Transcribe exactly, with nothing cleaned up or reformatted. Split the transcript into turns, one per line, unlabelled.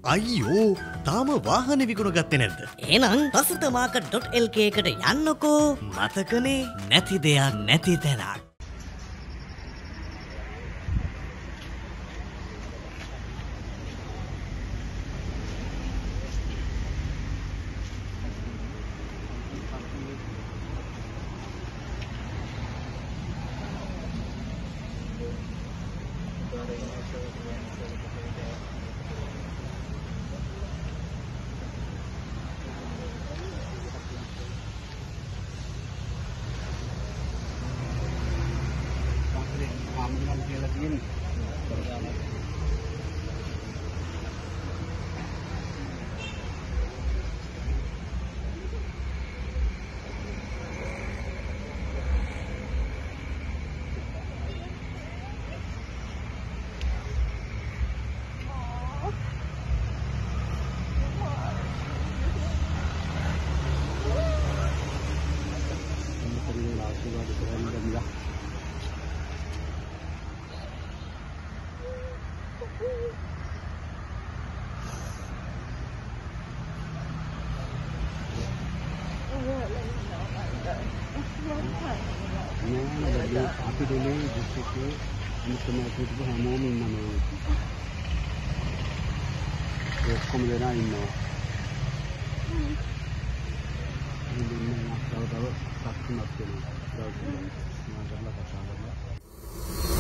අයියෝ තාම වාහනේ විකුණ ගත්තේ නැද්ද?
එහෙනම් ප්‍රසිද්ධ මාකට් ඩොට් එල් කේ එකට යන්නකෝ.
මතකනේ නැති දෙයක් නැති තැනක්.
අපි දෙන්නේ දිස්ත්‍රික්කයේ අනිත්ම කීප හැමෝම ඉන්නවා. ඒ ඔක්කොම දෙනා ඉන්නවා. ඉන්නේ නැත්නම් තව තව සතුටුමත් වෙනවා. දවස් තුනක් මම කරලා කතා කරලා